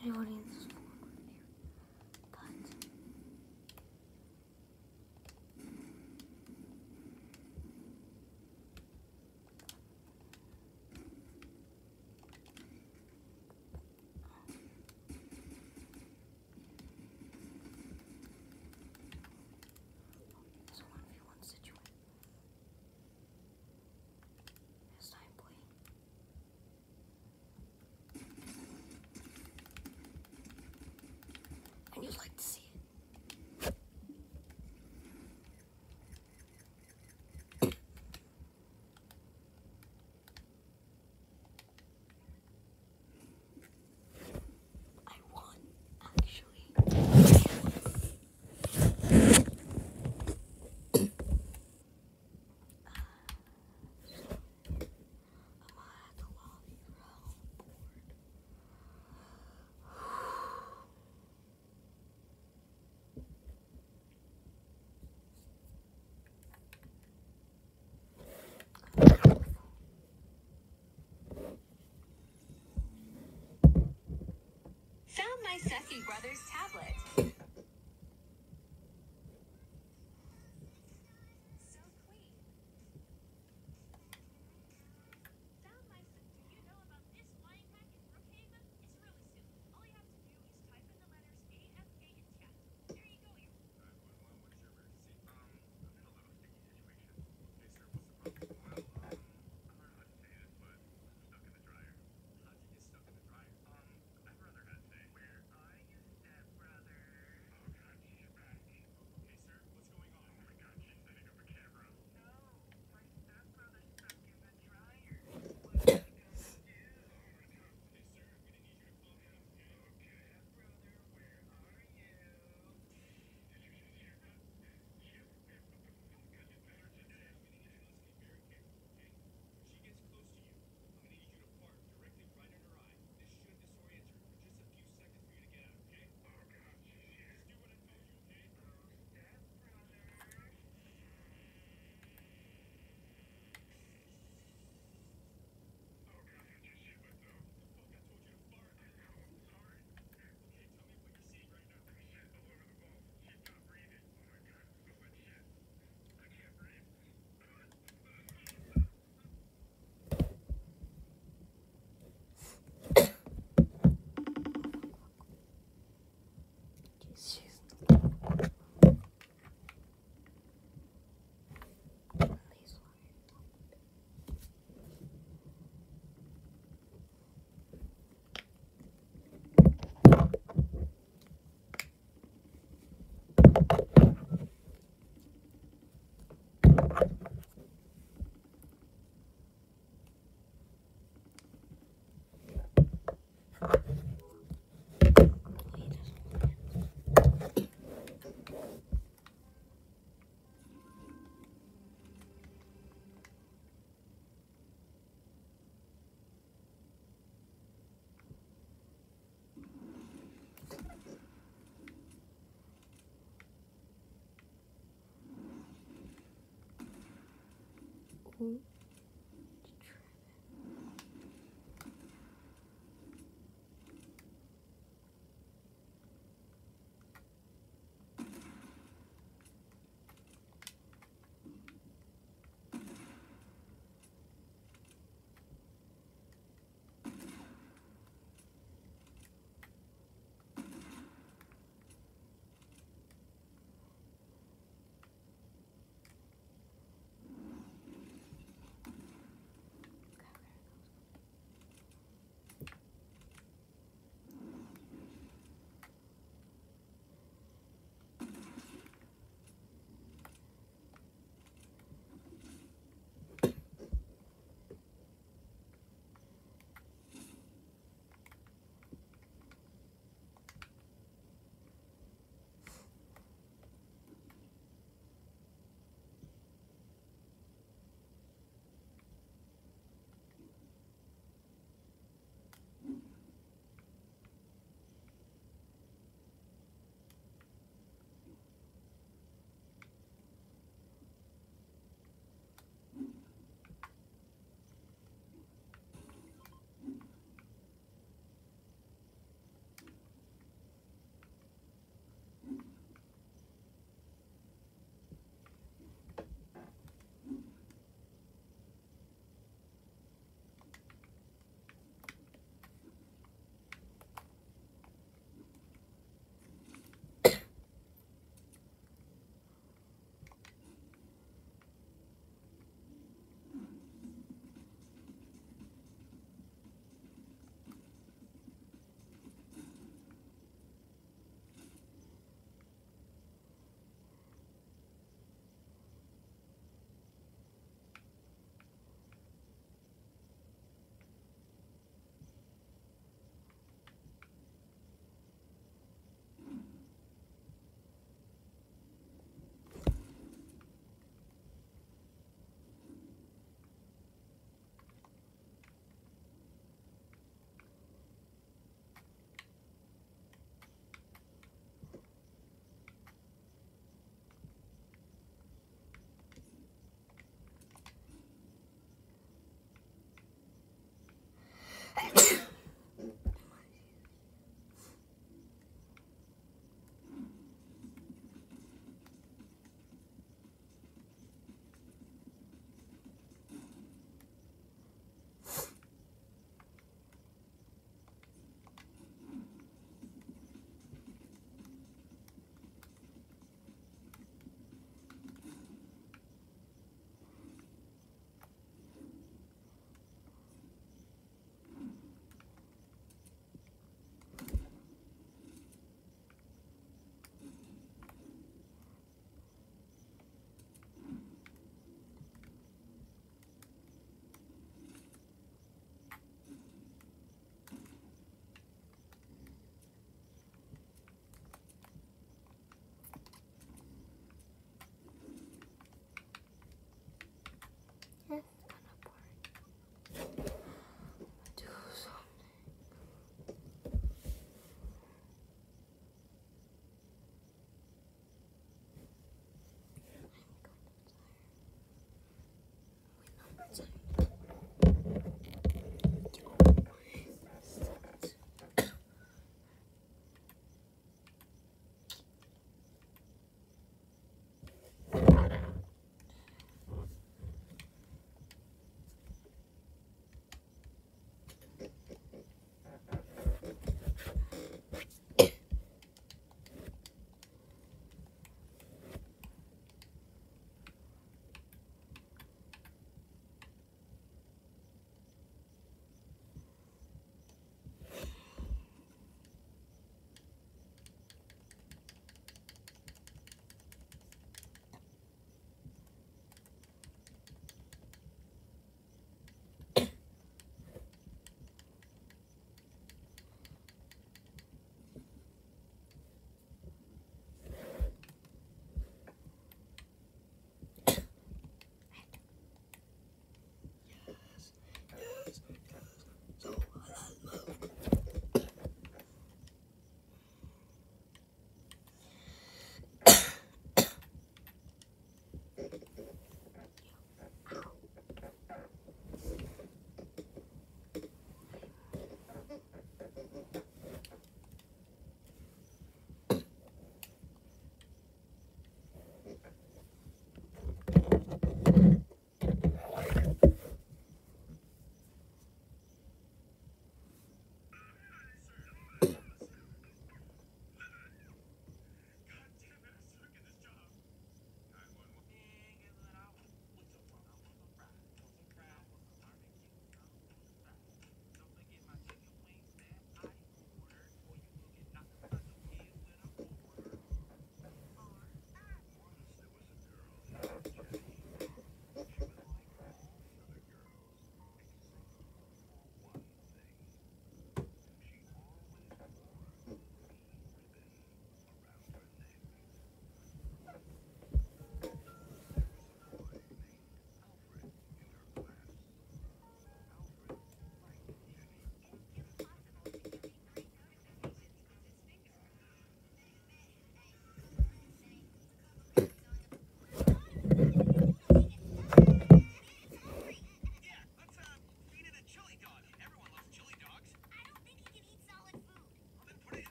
Anybody in this board right here? But it's a 1v1 situation. This time, boy. And you'd like to see it. I won, actually. Found my Seffi Brothers tablet. So clean. Found my. Do you know about this flying hack in Brookhaven? It's really simple. All you have to do is type in the letters A, F, K, and chat. There you go. You're. What's your emergency? I'm in a little sticky situation. Okay, sir, what's the problem? Well, I don't know how to say this, but I'm stuck in the dryer. How'd you get stuck in the dryer? My brother had to say. Where are you, stepbrother? Oh God, she's back. Okay, sir, what's going on? Oh my God, she's setting up a camera. No, my stepbrother's stuck in the dryer. What are you gonna do? Okay, sir, I'm gonna need you to calm down, okay? Okay. Stepbrother, where are you? Did you just hear that? Shit, man, what the fuck? Could get better today. I'm gonna need you to listen to me very carefully, okay? When she gets close to you, I'm gonna need you to bark directly right in her eye. This should disorient her for just a few seconds for you to get out, okay? Oh God, shit. Just do what I told you, okay? Stepbrother. Oh God, I just shit myself. What the fuck? I told you to fart. I know, I'm sorry. Okay, tell me what you're seeing right now. Shit all over the walls. She's not breathing. Oh my God, so much shit. I can't breathe. She's these Ooh.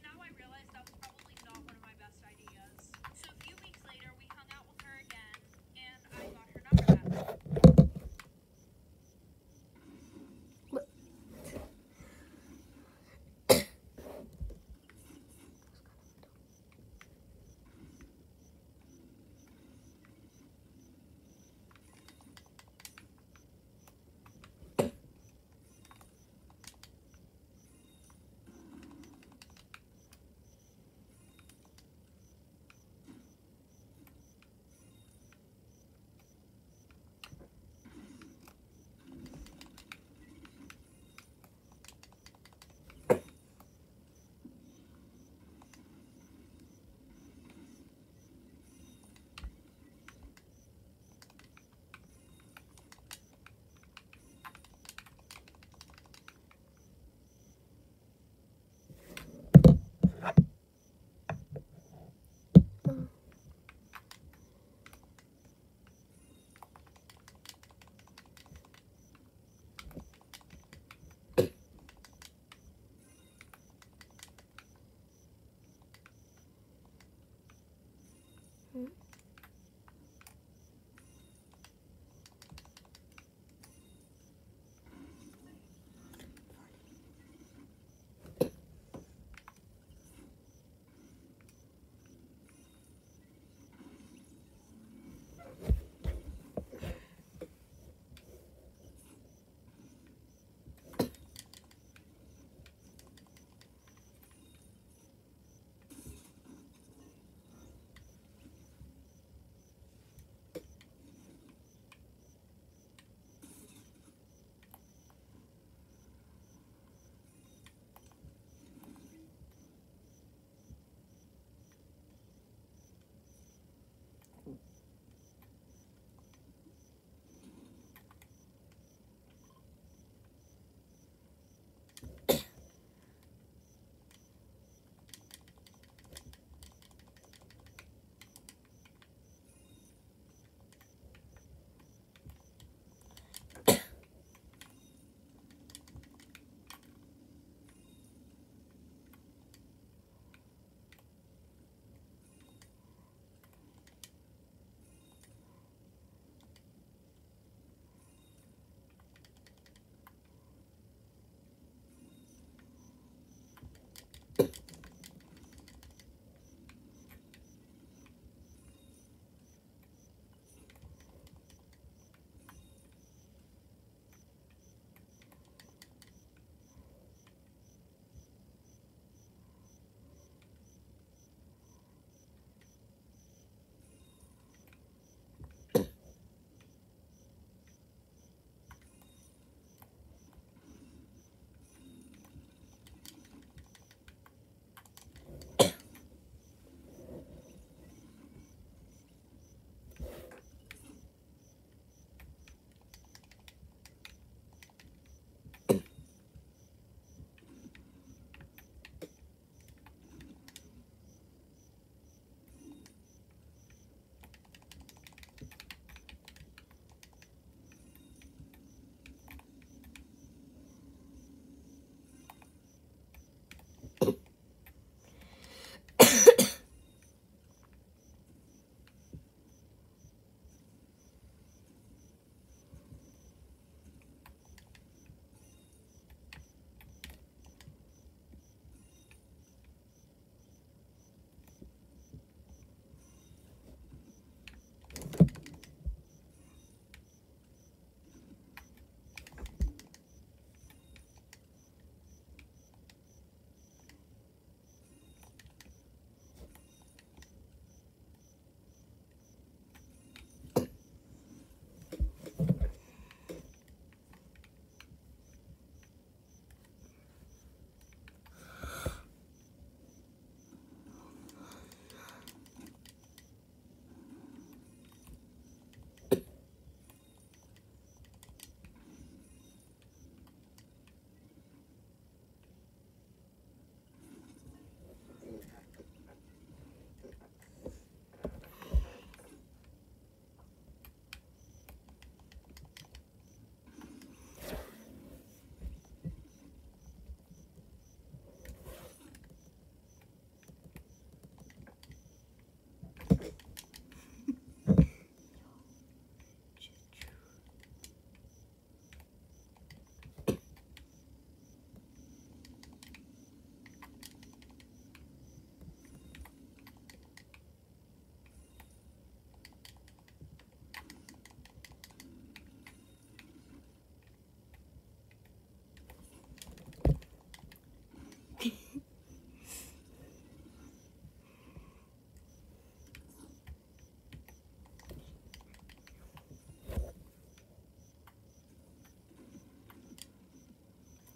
Now I realize that was probably not one of my best ideas. So a few weeks later, we hung out with her again, and I got her number that night.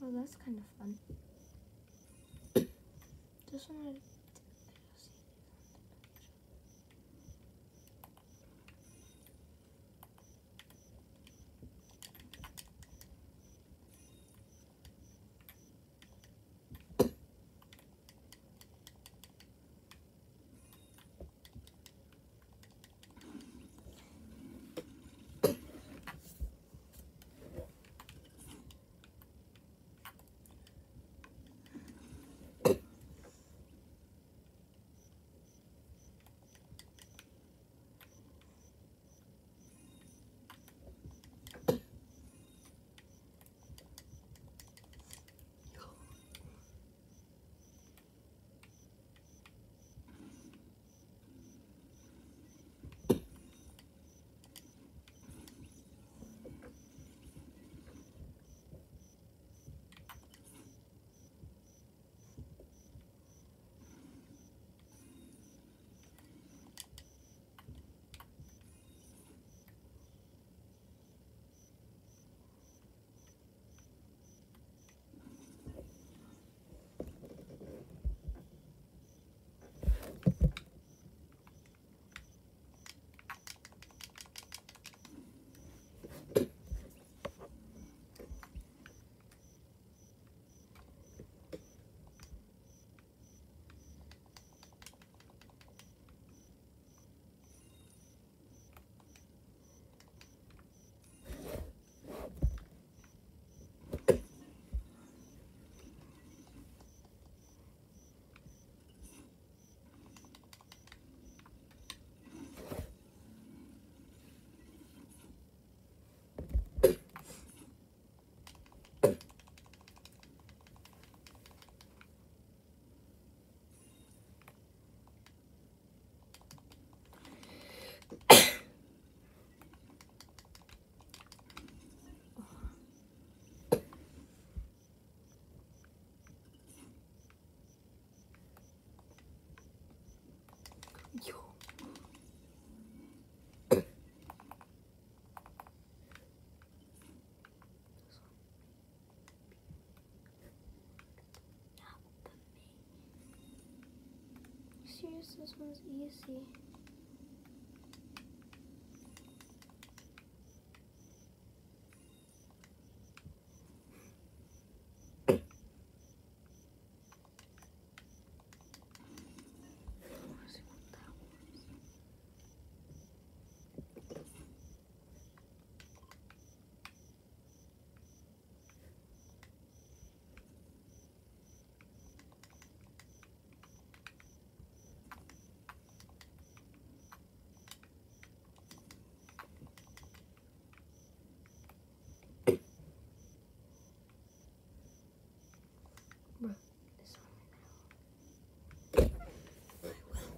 Oh, that's kind of fun. This one I just see. Yo. Serious, this one's easy. Bro, this one I will. One of my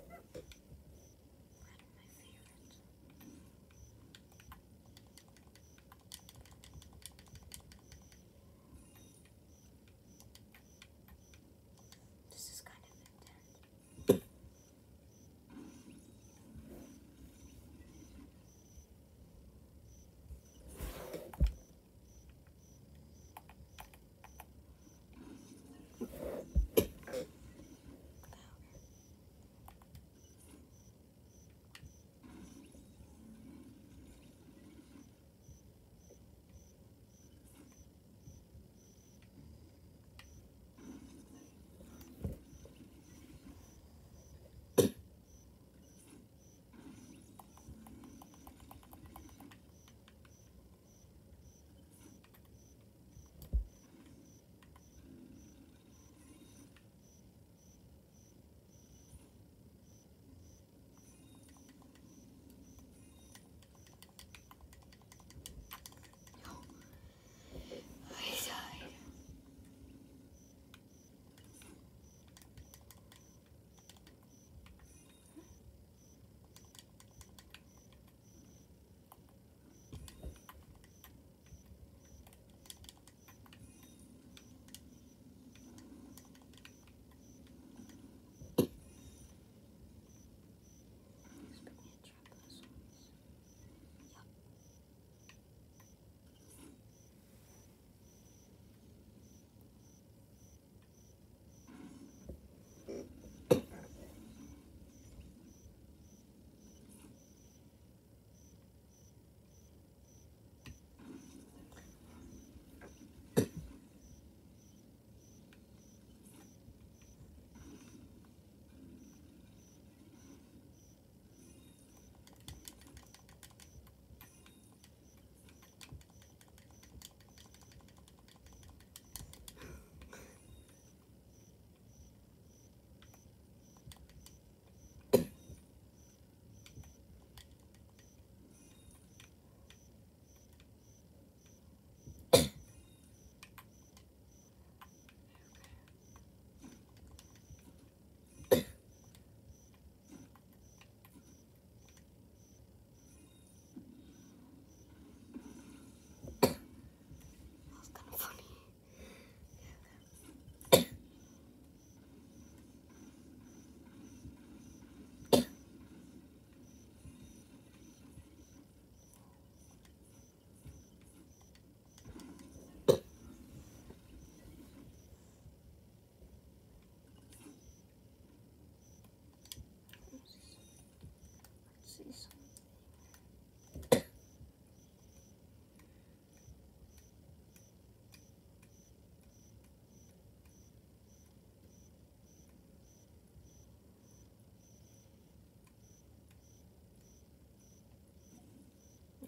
favorites. This is kind of intense.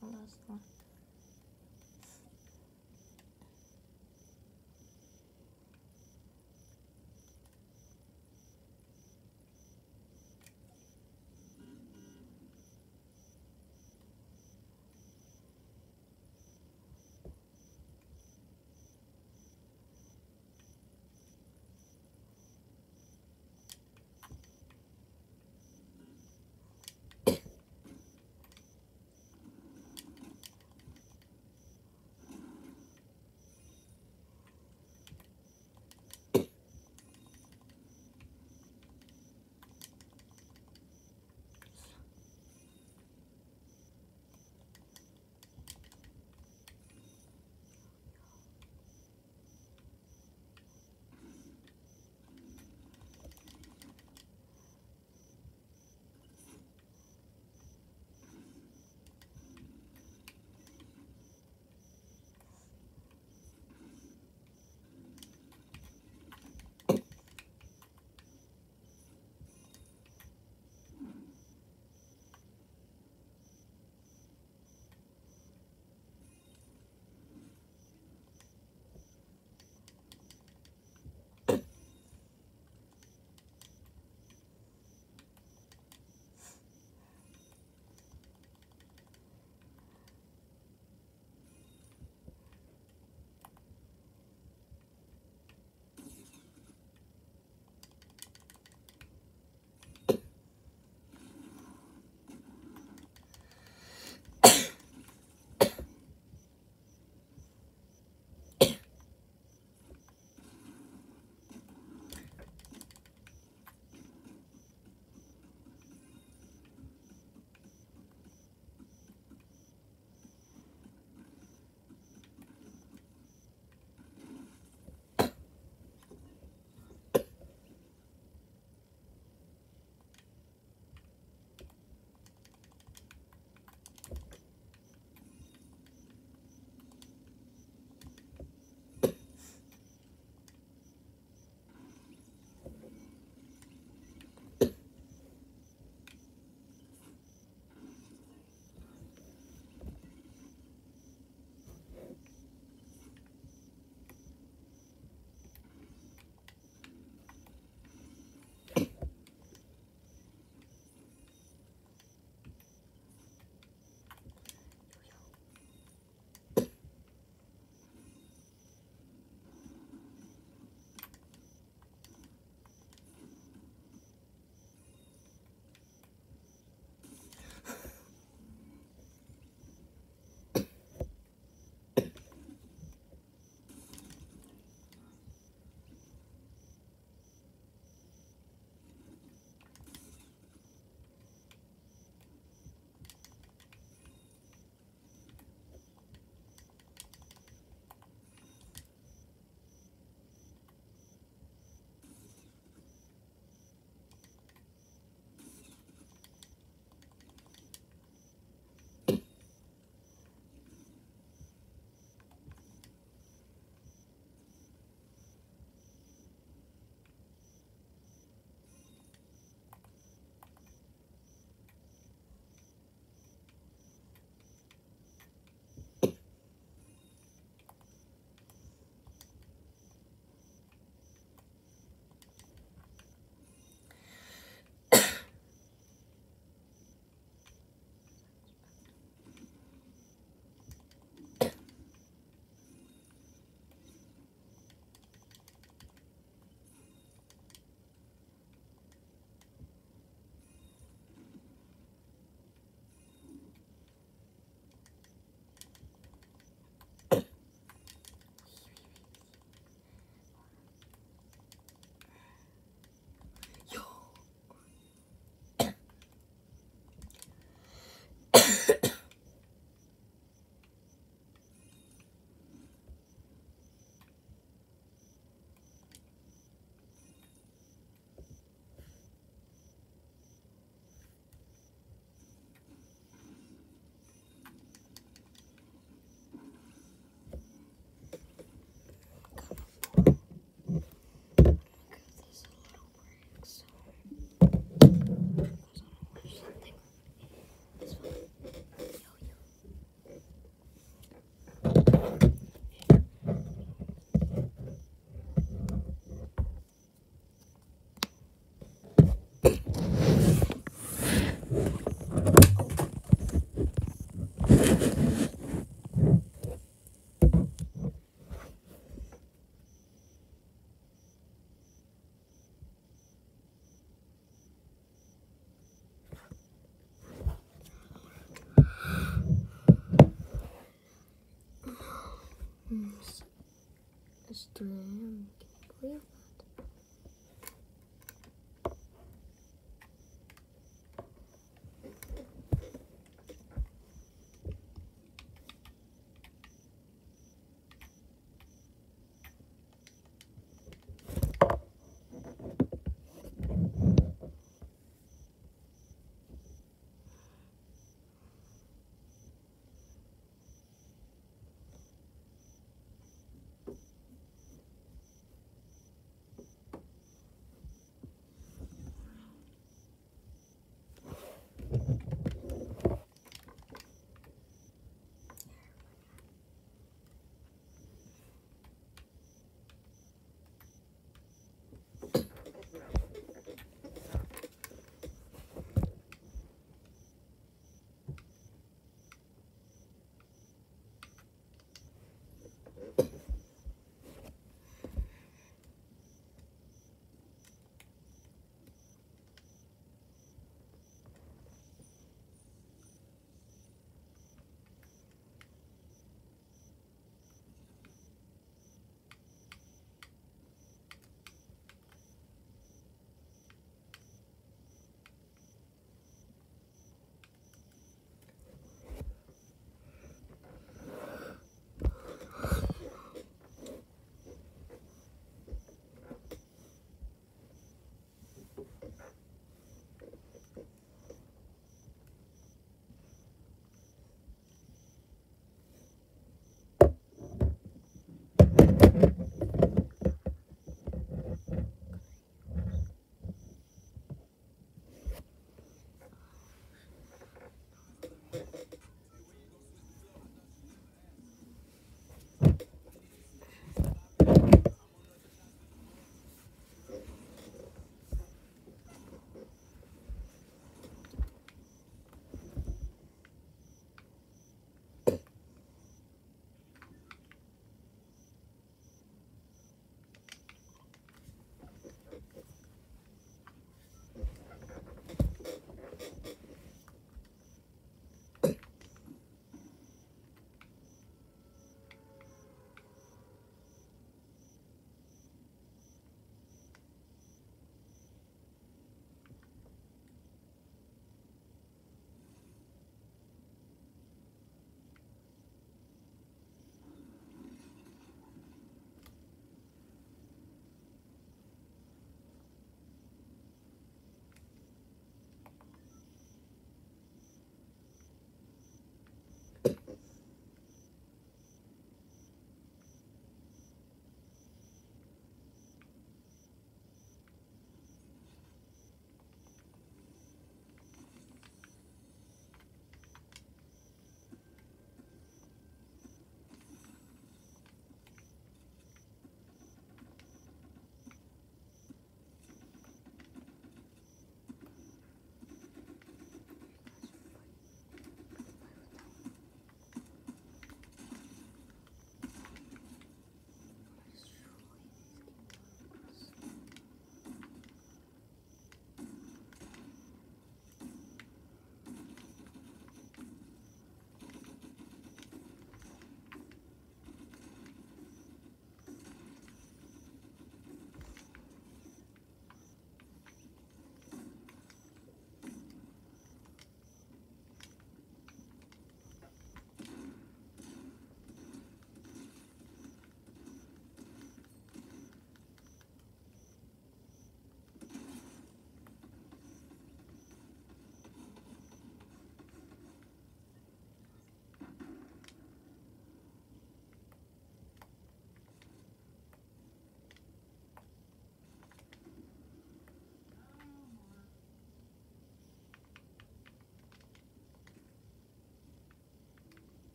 the last one. It's 3 a.m. Can you believe that?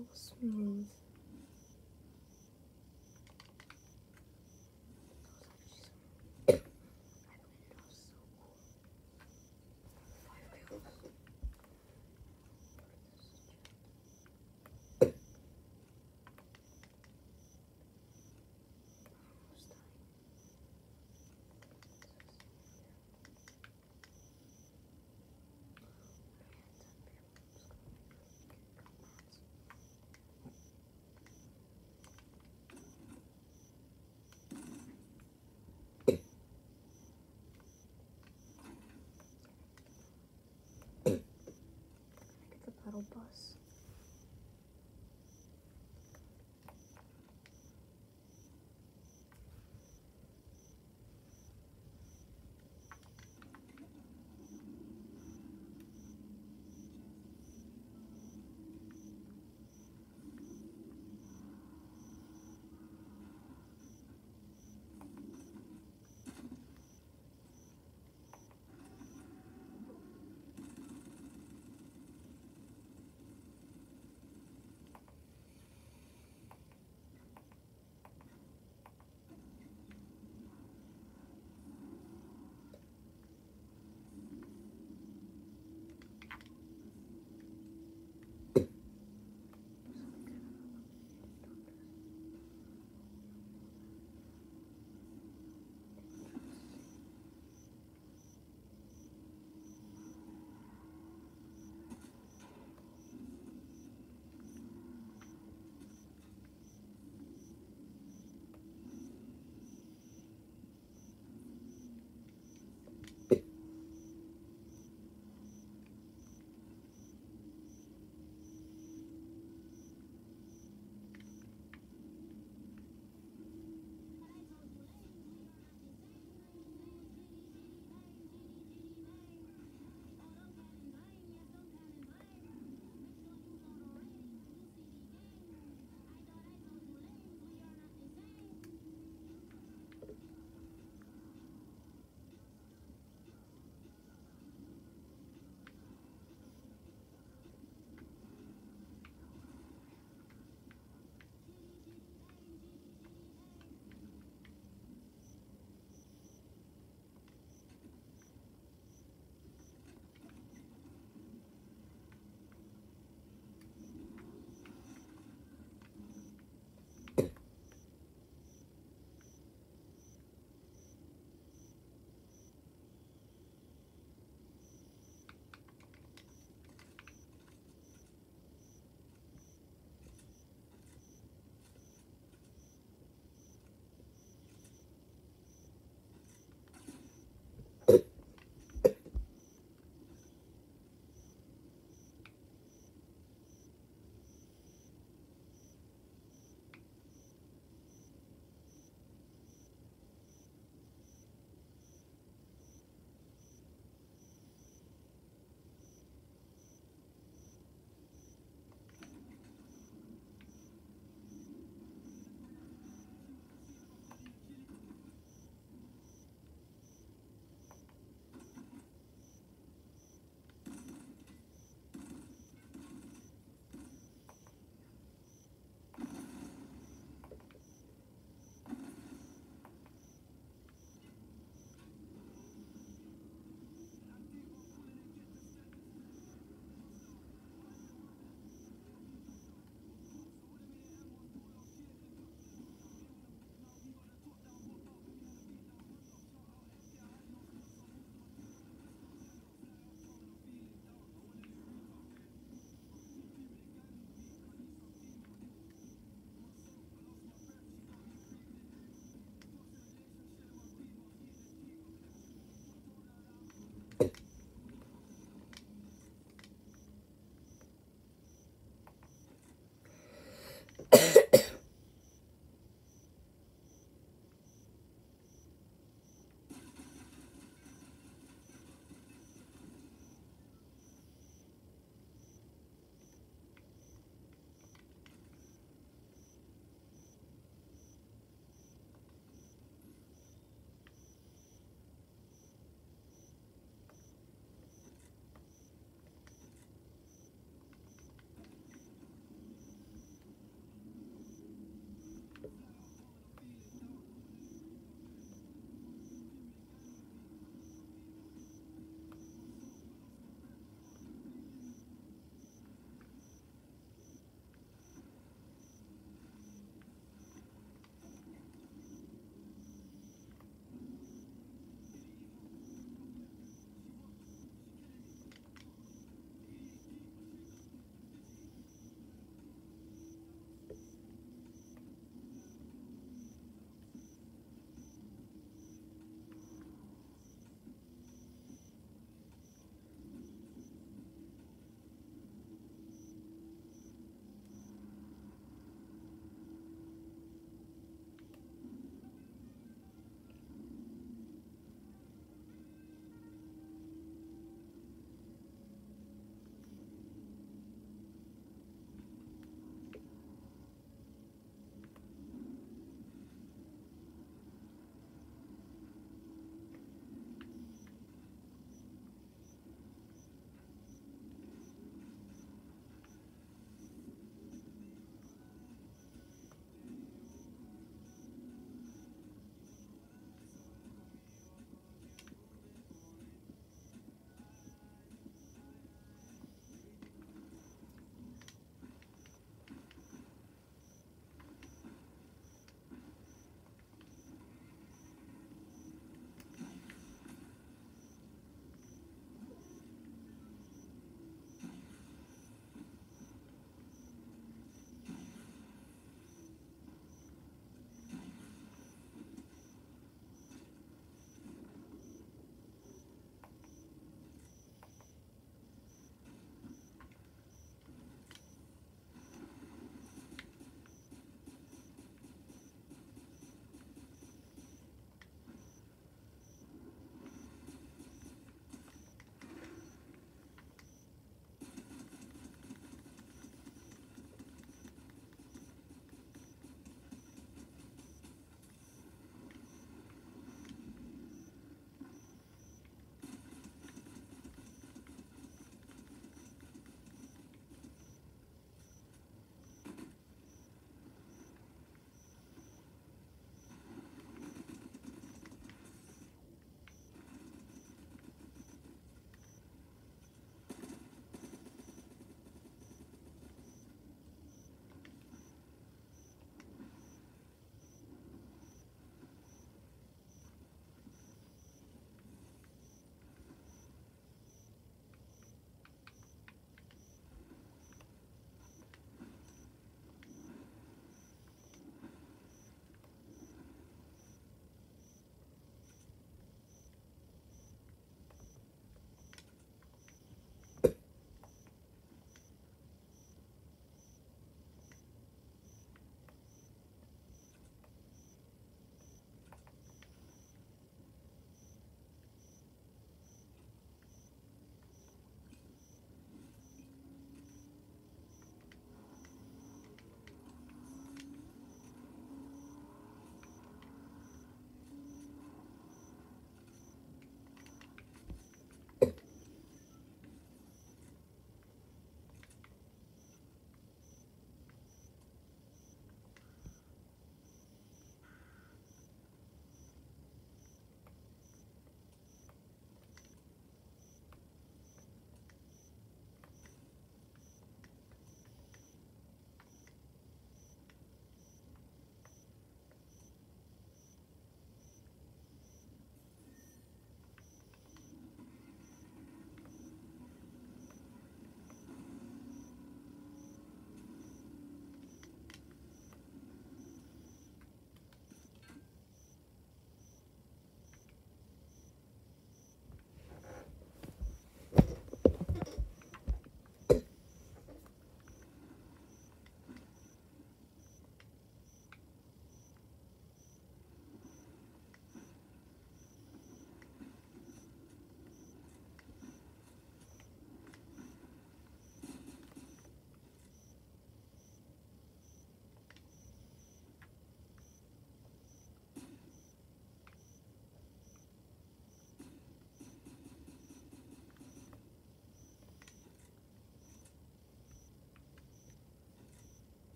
was smooth. That was actually so I played it off so cool. 5 kills. Almost dying.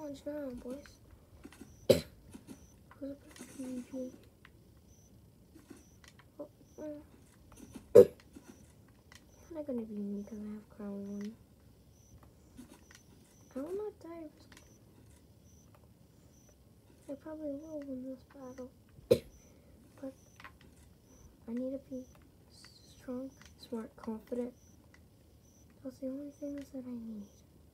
challenge now, boys. Who's a PvP? Oh, it's not gonna be me because I have crown 1. I will not die. I probably will win this battle. But I need to be strong, smart, confident. That's the only things that I need.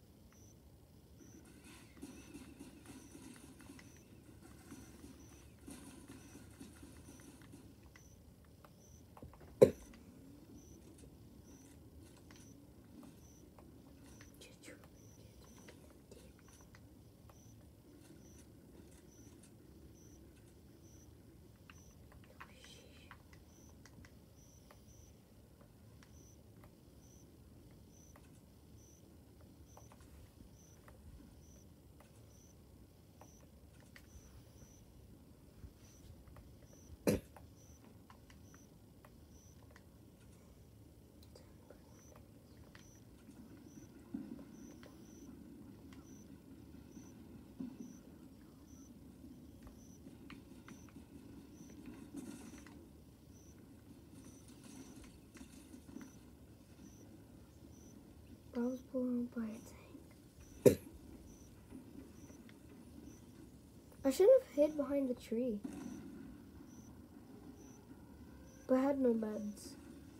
I was blown by a tank. I should have hid behind the tree. But I had no meds.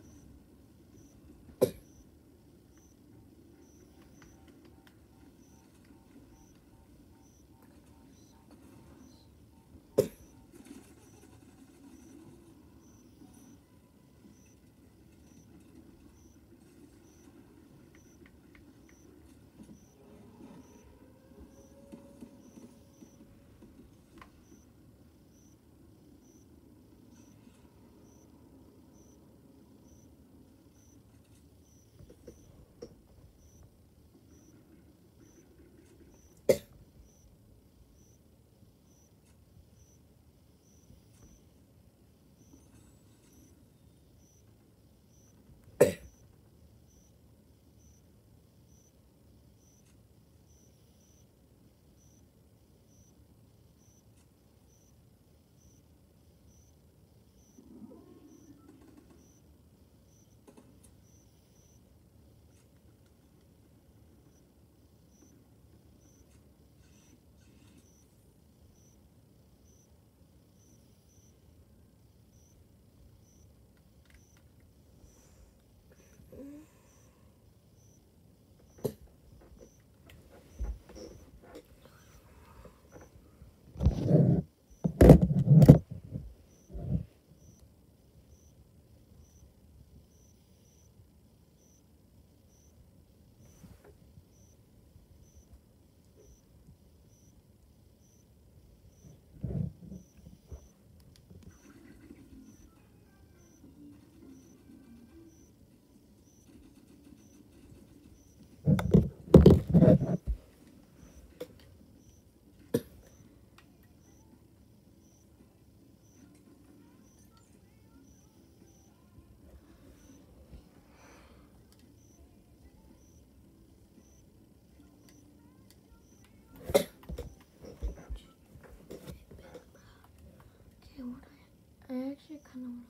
I actually kind of want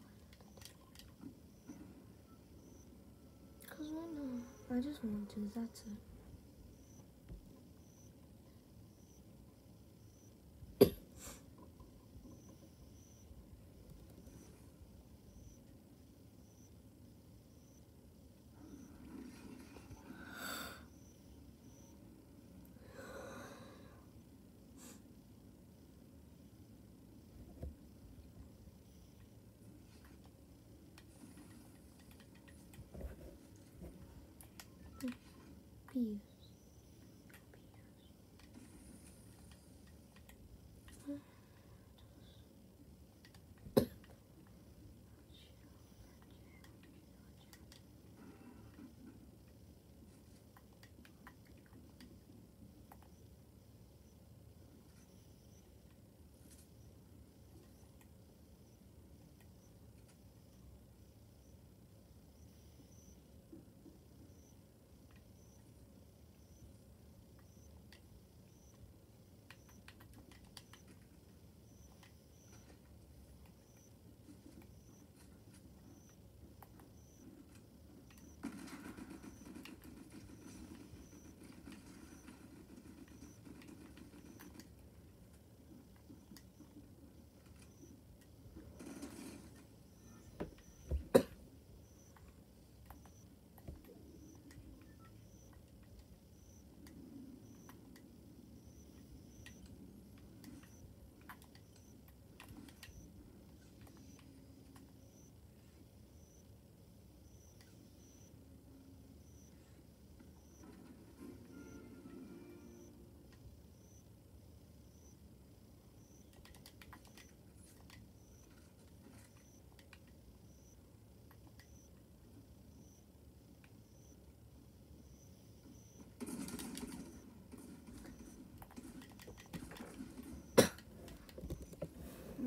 to. Because why not? I just want to, that's it. Peace.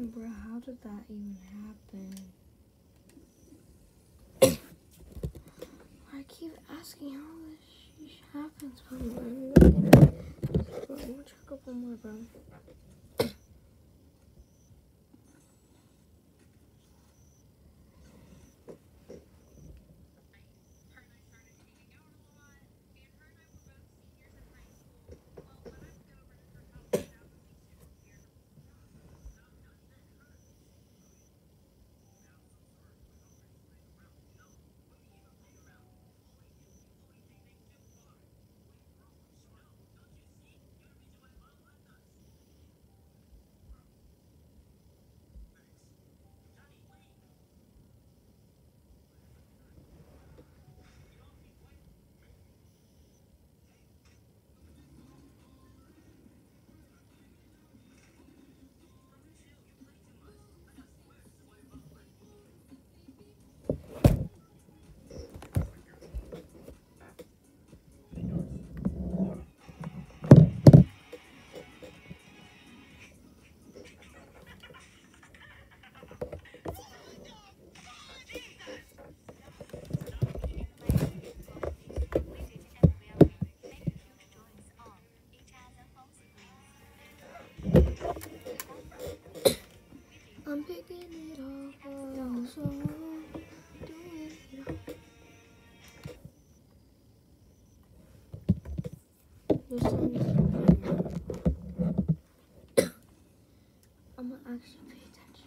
Bro, how did that even happen? I keep asking how this shit happens, but I'm gonna check up on my bro. Her and I started hanging out a lot, and her and I were both seniors in high school. Well, when I moved over to her house, that was a super weird. I'm picking it up, so doing it all. Your son is I'm gonna actually pay attention.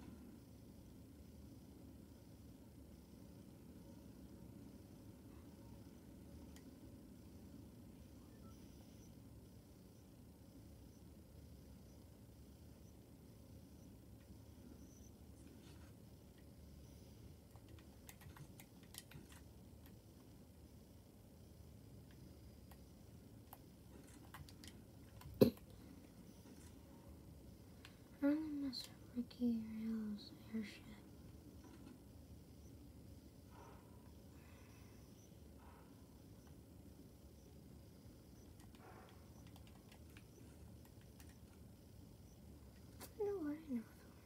I'm gonna mess up Ricky Ariel's airship. You know what? I know.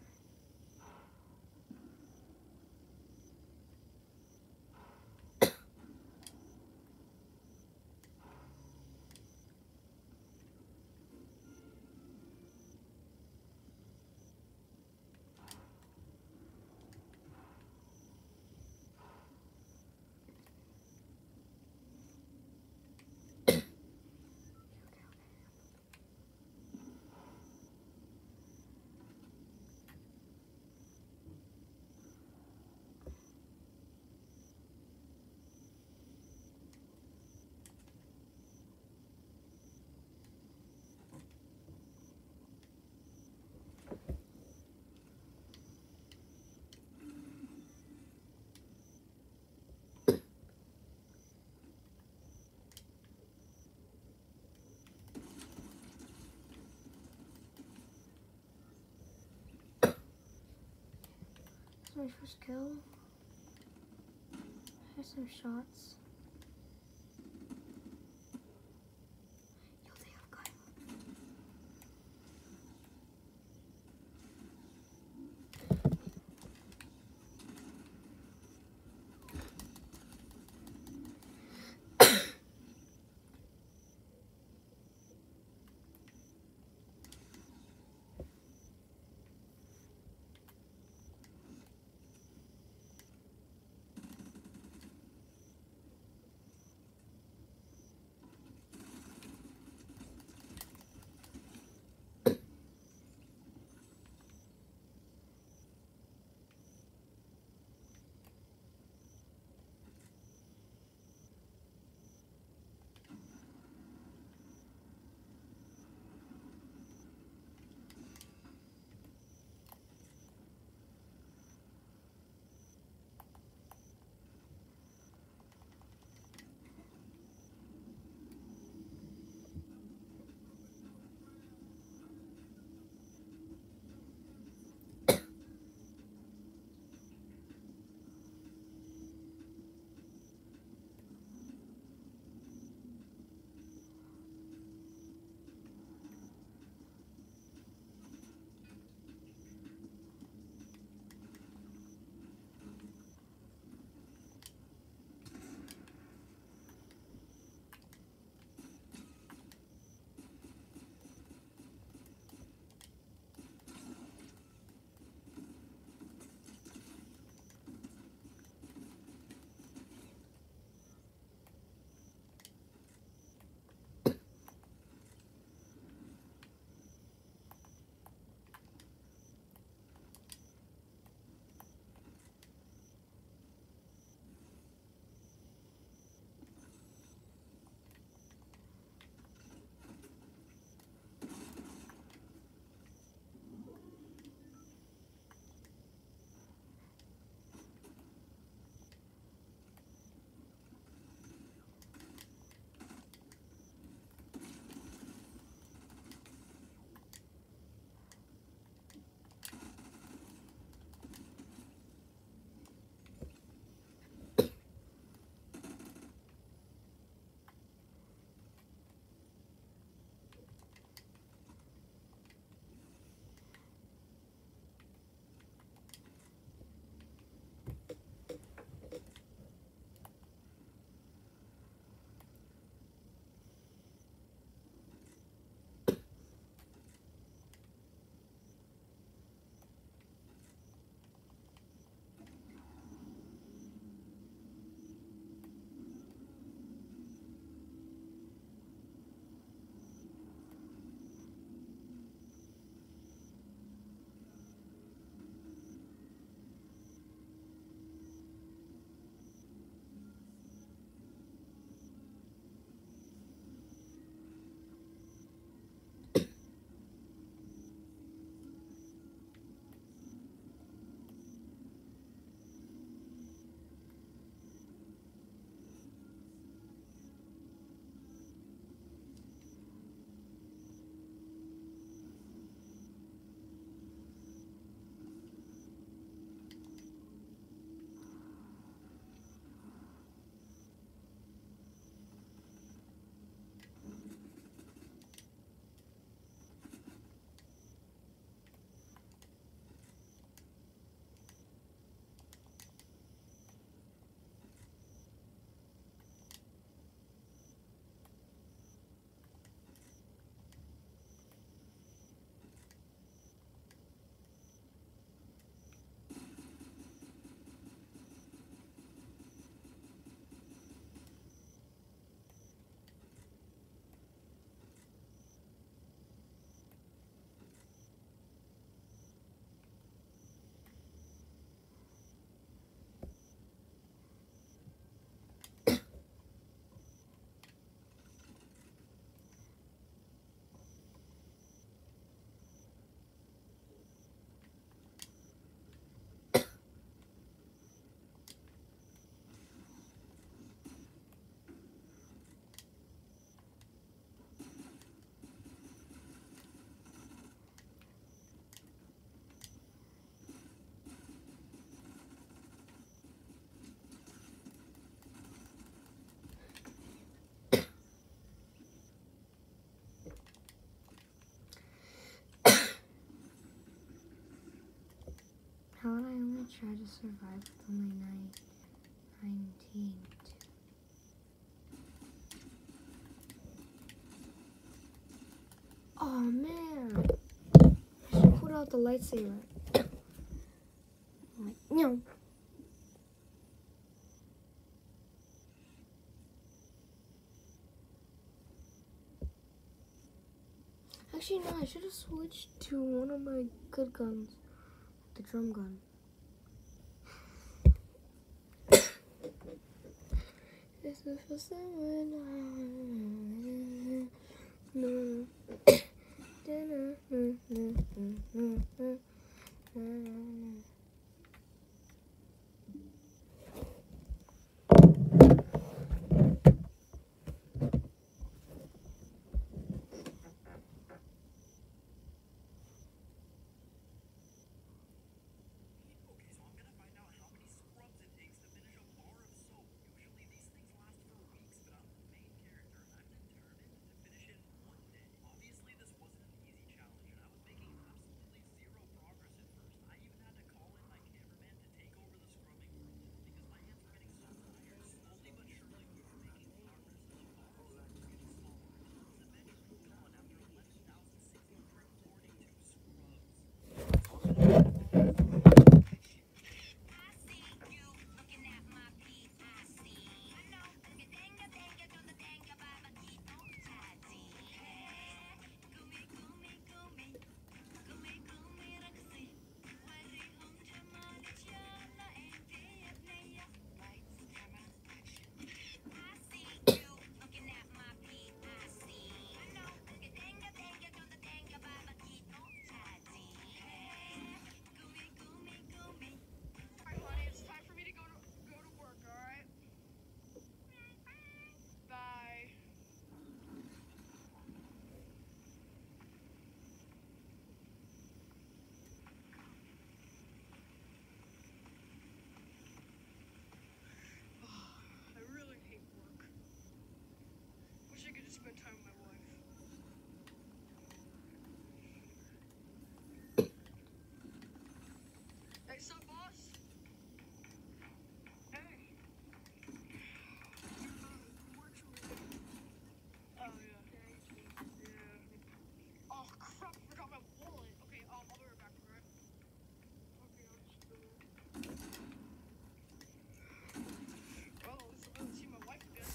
That's my first kill. Here's some shots. Yo, they have Kylo. try to survive with only 19. Oh man! I should put out the lightsaber. Like, no. Actually, no, I should have switched to one of my good guns, the drum gun. This is for someone. No. Okay, so I'm gonna find out how many scrubs it takes to finish a bar of soap. Usually these things last for weeks, but I'm the main character. I'm determined to finish it in one day. Obviously, this wasn't an easy challenge, and I was making absolutely zero progress at first. I even had to call in my cameraman to take over the scrubbing for a little because my hands were getting so tired. Slowly but surely, we were making progress, and the bar of soap was getting smaller until it was eventually gone after 11,642 scrubs. Alright, honey, it's time for me to go to work, alright? Bye. I really hate work. Wish I could just spend time with my wife. Hey, sup, boss? Hey. Oh, yeah. Yeah. Oh, crap, I forgot my wallet. Okay, I'll be right back, alright? Okay, I'll just go. Well, at least I'll be able to see my wife again.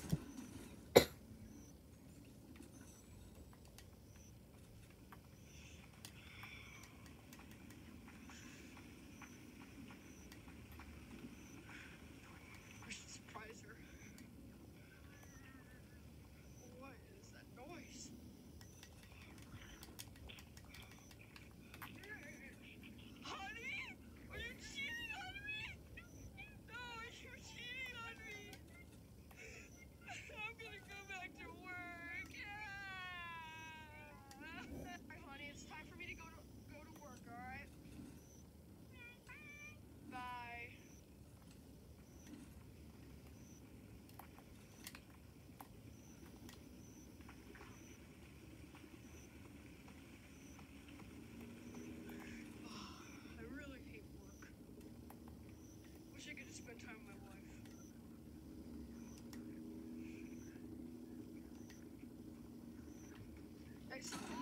I should surprise her. What is that noise? Honey? Are you cheating on me? No, you're cheating on me. I'm gonna go back to work. Alright, honey, it's time for me to go to work, alright? Bye. I really hate work. Wish I could just spend time with my wife. Hey, so